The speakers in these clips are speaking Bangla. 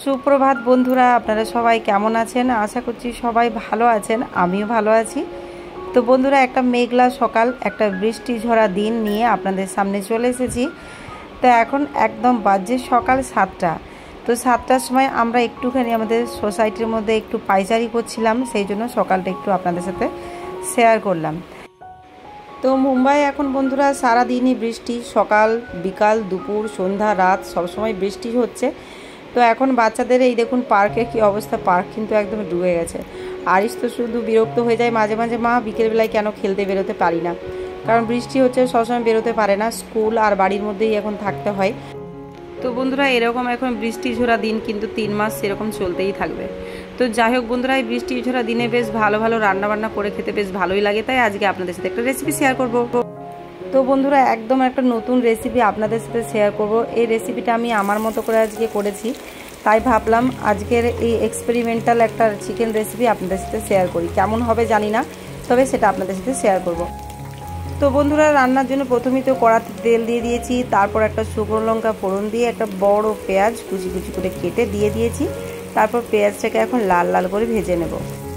সুপ্রভাত বন্ধুরা, আপনারা সবাই কেমন আছেন? আশা করছি সবাই ভালো আছেন, আমিও ভালো আছি। তো বন্ধুরা, একটা মেঘলা সকাল, একটা বৃষ্টি ঝরা দিন নিয়ে আপনাদের সামনে চলে এসেছি। তো এখন একদম বাজে সকাল 7টা। তো 7টার সময় আমরা একটুখানি আমাদের সোসাইটির মধ্যে একটু পাইচারি করছিলাম, সেই জন্য সকালটা একটু আপনাদের সাথে শেয়ার করলাম। তো মুম্বাই এখন বন্ধুরা সারাদিনই বৃষ্টি, সকাল বিকাল দুপুর সন্ধ্যা রাত সবসময় বৃষ্টি হচ্ছে। তো এখন বাচ্চাদের এই দেখুন পার্কের কী অবস্থা, পার্ক কিন্তু একদম ডুবে গেছে। আরিশ তো শুধু বিরক্ত হয়ে যায় মাঝে মাঝে, মা বিকেলবেলায় কেন খেলতে বেরোতে পারি না, কারণ বৃষ্টি হচ্ছে সবসময় বেরোতে পারে না, স্কুল আর বাড়ির মধ্যেই এখন থাকতে হয়। তো বন্ধুরা এরকম এখন বৃষ্টি ঝরা দিন কিন্তু 3 মাস এরকম চলতেই থাকবে। তো যাই হোক বন্ধুরা, এই বৃষ্টি ঝরা দিনে বেশ ভালো ভালো রান্নাবান্না করে খেতে বেশ ভালোই লাগে, তাই আজকে আপনাদের সাথে একটা রেসিপি শেয়ার করব। তো বন্ধুরা একদম একটা নতুন রেসিপি আপনাদের সাথে শেয়ার করব। এই রেসিপিটা আমি আমার মতো করে আজকে করেছি, তাই ভাবলাম আজকের এই এক্সপেরিমেন্টাল একটা চিকেন রেসিপি আপনাদের সাথে শেয়ার করি। কেমন হবে জানি না, তবে সেটা আপনাদের সাথে শেয়ার করব। তো বন্ধুরা রান্নার জন্য প্রথমেই তো কড়াতে তেল দিয়ে দিয়েছি, তারপর একটা শুকনো লঙ্কা ফোড়ন দিয়ে একটা বড় পেঁয়াজ কুচি কুচি করে কেটে দিয়ে দিয়েছি। তারপর পেঁয়াজটাকে এখন লাল লাল করে ভেজে নেব।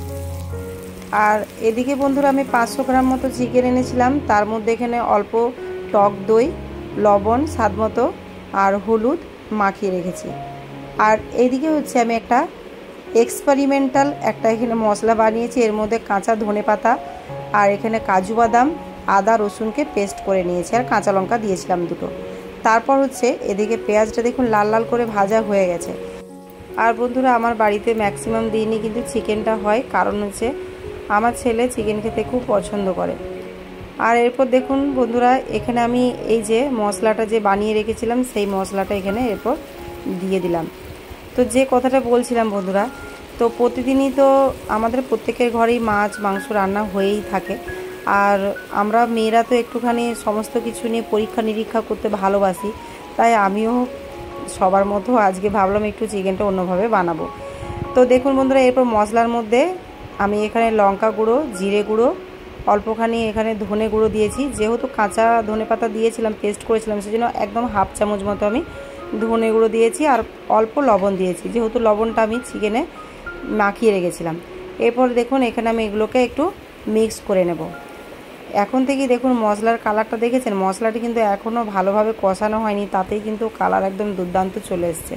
আর এদিকে বন্ধুরা আমি 500 গ্রাম মতো চিকেন এনেছিলাম, তার মধ্যে এখানে অল্প টক দই, লবণ স্বাদ মতো আর হলুদ মাখিয়ে রেখেছি। আর এইদিকে হচ্ছে আমি একটা এক্সপেরিমেন্টাল একটা এখানে মশলা বানিয়েছি, এর মধ্যে কাঁচা ধনেপাতা আর এখানে কাজু বাদাম আদা রসুনকে পেস্ট করে নিয়েছি, আর কাঁচা লঙ্কা দিয়েছিলাম 2টো। তারপর হচ্ছে এদিকে পেঁয়াজটা দেখুন লাল লাল করে ভাজা হয়ে গেছে। আর বন্ধুরা আমার বাড়িতে ম্যাক্সিমাম দিনই কিন্তু চিকেনটা হয়, কারণ হচ্ছে আমার ছেলে চিকেন খেতে খুব পছন্দ করে। আর এরপর দেখুন বন্ধুরা এখানে আমি এই যে মশলাটা যে বানিয়ে রেখেছিলাম সেই মশলাটা এখানে এরপর দিয়ে দিলাম। তো যে কথাটা বলছিলাম বন্ধুরা, তো প্রতিদিনই তো আমাদের প্রত্যেকের ঘরেই মাছ মাংস রান্না হয়েই থাকে। আর আমরা মেয়েরা তো একটুখানি সমস্ত কিছু নিয়ে পরীক্ষা নিরীক্ষা করতে ভালোবাসি, তাই আমিও সবার মতো আজকে ভাবলাম একটু চিকেনটা অন্যভাবে বানাবো। তো দেখুন বন্ধুরা এরপর মশলার মধ্যে আমি এখানে লঙ্কা গুঁড়ো, জিরে গুঁড়ো, অল্পখানি এখানে ধনে গুঁড়ো দিয়েছি। যেহেতু কাঁচা ধনে পাতা দিয়েছিলাম, পেস্ট করেছিলাম, সেজন্য একদম হাফ চামচ মতো আমি ধনে গুঁড়ো দিয়েছি আর অল্প লবণ দিয়েছি, যেহেতু লবণটা আমি চিকেনে মাখিয়ে রেখেছিলাম। এরপর দেখুন এখানে আমি এগুলোকে একটু মিক্স করে নেব। এখন থেকেই দেখুন মশলার কালারটা দেখেছেন, মশলাটি কিন্তু এখনও ভালোভাবে কষানো হয়নি, তাতেই কিন্তু কালার একদম দুর্দান্ত চলে এসছে।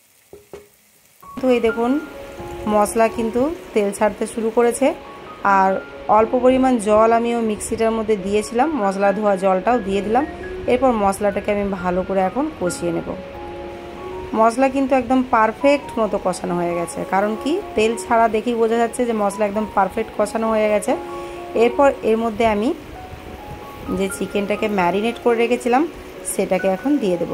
তো এই দেখুন মশলা কিন্তু তেল ছাড়তে শুরু করেছে, আর অল্প পরিমাণ জল আমিও মিক্সিটার মধ্যে দিয়েছিলাম, মশলা ধোয়া জলটাও দিয়ে দিলাম। এরপর মশলাটাকে আমি ভালো করে এখন কষিয়ে নেব। মশলা কিন্তু একদম পারফেক্ট মতো কষানো হয়ে গেছে, কারণ কি তেল ছাড়া দেখেই বোঝা যাচ্ছে যে মশলা একদম পারফেক্ট কষানো হয়ে গেছে। এরপর এর মধ্যে আমি যে চিকেনটাকে ম্যারিনেট করে রেখেছিলাম সেটাকে এখন দিয়ে দেব।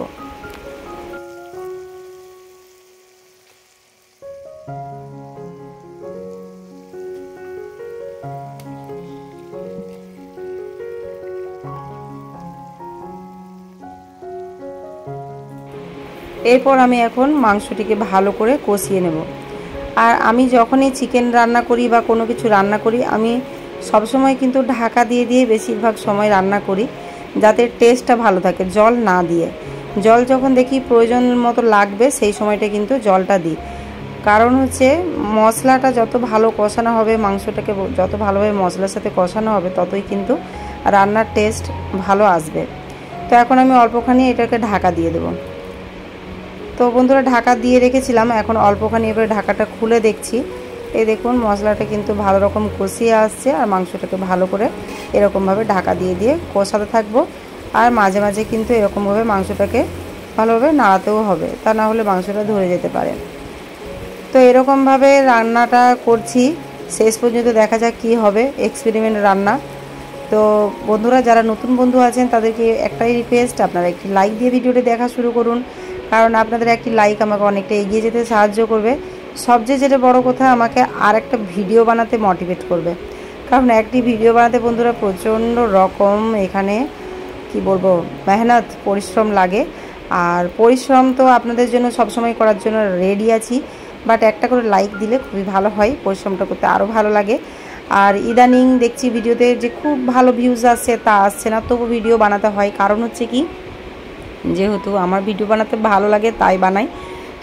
এরপর আমি এখন মাংসটিকে ভালো করে কষিয়ে নেব। আর আমি যখনই চিকেন রান্না করি বা কোনো কিছু রান্না করি, আমি সবসময় কিন্তু ঢাকা দিয়ে দিয়ে বেশিরভাগ সময় রান্না করি, যাতে টেস্টটা ভালো থাকে, জল না দিয়ে। জল যখন দেখি প্রয়োজন মতো লাগবে সেই সময়টা কিন্তু জলটা দিই, কারণ হচ্ছে মশলাটা যত ভালো কষানো হবে, মাংসটাকে যত ভালোভাবে মশলার সাথে কষানো হবে, ততই কিন্তু রান্নার টেস্ট ভালো আসবে। তো এখন আমি অল্পখানি এটাকে ঢাকা দিয়ে দেবো। তো বন্ধুরা ঢাকা দিয়ে রেখেছিলাম, এখন অল্পখানি এবারে ঢাকাটা খুলে দেখছি। এই দেখুন মশলাটা কিন্তু ভালো রকম কষিয়ে আসছে, আর মাংসটাকে ভালো করে এরকমভাবে ঢাকা দিয়ে দিয়ে কষাতে থাকবো। আর মাঝে মাঝে কিন্তু এরকমভাবে মাংসটাকে ভালোভাবে নাড়াতেও হবে, তা না হলে মাংসটা ধরে যেতে পারে। তো এরকমভাবে রান্নাটা করছি, শেষ পর্যন্ত দেখা যাক কী হবে, এক্সপেরিমেন্ট রান্না। তো বন্ধুরা যারা নতুন বন্ধু আছেন তাদেরকে একটাই রিকোয়েস্ট, আপনারা একটি লাইক দিয়ে ভিডিওটি দেখা শুরু করুন, কারণ আপনাদের একটি লাইক আমাকে অনেকটা এগিয়ে যেতে সাহায্য করবে। সবচেয়ে যেটা বড় কথা, আমাকে আর একটা ভিডিও বানাতে মোটিভেট করবে, কারণ একটি ভিডিও বানাতে বন্ধুরা প্রচণ্ড রকম এখানে কি বলবো মেহনত পরিশ্রম লাগে। আর পরিশ্রম তো আপনাদের জন্য সবসময় করার জন্য রেডি আছি, বাট একটা করে লাইক দিলে খুবই ভালো হয়, পরিশ্রমটা করতে আরও ভালো লাগে। আর ইদানিং দেখছি ভিডিওতে যে খুব ভালো ভিউজ আসছে, তা আসছে না, তবু ভিডিও বানাতে হয়, কারণ হচ্ছে কি যেহেতু আমার ভিডিও বানাতে ভালো লাগে তাই বানাই। তো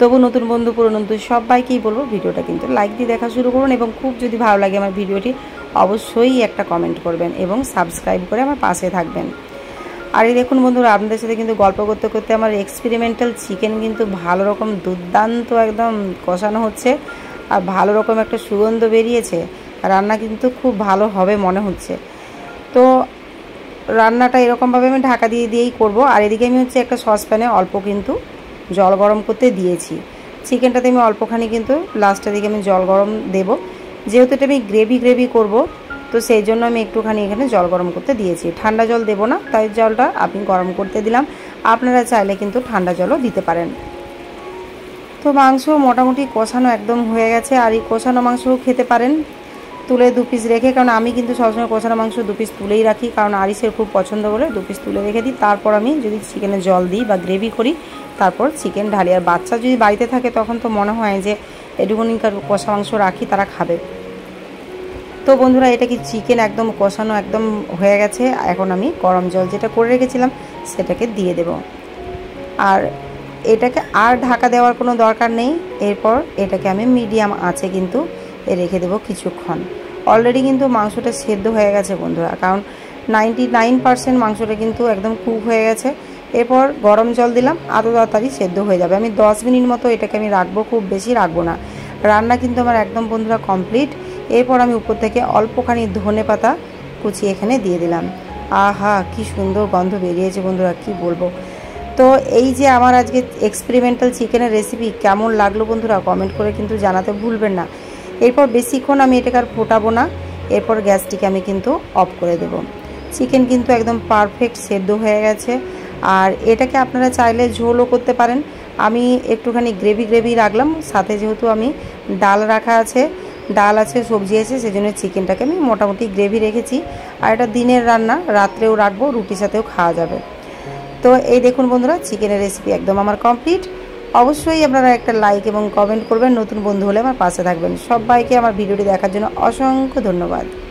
তবু নতুন বন্ধু পুরনো বন্ধু সবাইকেই বলবো ভিডিওটা কিন্তু লাইক দিয়ে দেখা শুরু করুন, এবং খুব যদি ভালো লাগে আমার ভিডিওটি অবশ্যই একটা কমেন্ট করবেন এবং সাবস্ক্রাইব করে আমার পাশে থাকবেন। আর এই দেখুন বন্ধুরা, আপনাদের সাথে কিন্তু গল্প করতে করতে আমার এক্সপেরিমেন্টাল চিকেন কিন্তু ভালো রকম দুর্দান্ত একদম কষানো হচ্ছে, আর ভালো রকম একটা সুগন্ধ বেরিয়েছে। রান্না কিন্তু খুব ভালো হবে মনে হচ্ছে। তো রান্নাটা এরকমভাবে আমি ঢাকা দিয়েই করব। আর এদিকে আমি হচ্ছে একটা সসপ্যানে অল্প কিন্তু জল গরম করতে দিয়েছি। চিকেনটাতে আমি অল্পখানি কিন্তু লাস্টের দিকে আমি জল গরম দেব, যেহেতু এটা আমি গ্রেভি করব, তো সেই জন্য আমি একটুখানি এখানে জল গরম করতে দিয়েছি। ঠান্ডা জল দেব না, তাই জলটা আমি গরম করতে দিলাম। আপনারা চাইলে কিন্তু ঠান্ডা জলও দিতে পারেন। তো মাংস মোটামুটি কষানো একদম হয়ে গেছে, আর এই কষানো মাংসও খেতে পারেন তুলে 2 পিস রেখে, কারণ আমি কিন্তু সবসময় কষানো মাংস 2 পিস তুলেই রাখি, কারণ আরিসের খুব পছন্দ বলে 2 পিস তুলে রেখে দিই। তারপর আমি যদি চিকেনে জল দিই বা গ্রেভি করি, তারপর চিকেন ঢালি। আর বাচ্চা যদি বাড়িতে থাকে তখন তো মনে হয় যে এটুকুনি কষা মাংস রাখি, তারা খাবে। তো বন্ধুরা, এটা কি চিকেন একদম কষানো একদম হয়ে গেছে। এখন আমি গরম জল যেটা করে রেখেছিলাম সেটাকে দিয়ে দেব, আর এটাকে আর ঢাকা দেওয়ার কোনো দরকার নেই। এরপর এটাকে আমি মিডিয়াম আঁচে কিন্তু রেখে দেবো কিছুক্ষণ। অলরেডি কিন্তু মাংসটা সেদ্ধ হয়ে গেছে বন্ধুরা, কারণ 99% মাংসটা কিন্তু একদম কুক হয়ে গেছে। এরপর গরম জল দিলাম, আরও তাড়াতাড়ি সেদ্ধ হয়ে যাবে। আমি 10 মিনিট মতো এটাকে আমি রাখবো, খুব বেশি রাখবো না। রান্না কিন্তু আমার একদম বন্ধুরা কমপ্লিট। এরপর আমি উপর থেকে অল্পখানি ধনে পাতা কুচিয়ে এখানে দিয়ে দিলাম। আহা, কি সুন্দর গন্ধ বেরিয়েছে বন্ধুরা, কি বলবো। তো এই যে আমার আজকে এক্সপেরিমেন্টাল চিকেনের রেসিপি কেমন লাগলো বন্ধুরা কমেন্ট করে কিন্তু জানাতে ভুলবেন না। এরপর বেশিক্ষণ আমি এটাকে আর ফোটাবো না, এরপর গ্যাসটিকে আমি কিন্তু অফ করে দেব। চিকেন কিন্তু একদম পারফেক্ট সেদ্ধ হয়ে গেছে। আর এটাকে আপনারা চাইলে ঝোলও করতে পারেন। আমি একটুখানি গ্রেভি রাখলাম, সাথে যেহেতু আমি ডাল রাখা আছে, ডাল আছে, সবজি আছে, সেজন্য চিকেনটাকে আমি মোটামুটি গ্রেভি রেখেছি। আর এটা দিনের রান্না, রাত্রেও রাখবো, রুটির সাথেও খাওয়া যাবে। তো এই দেখুন বন্ধুরা, চিকেনের রেসিপি একদম আমার কমপ্লিট। অবশ্যই আপনারা একটা লাইক এবং কমেন্ট করবেন, নতুন বন্ধু হলে আমার পাশে থাকবেন। সবাইকে আমার ভিডিওটি দেখার জন্য অসংখ্য ধন্যবাদ।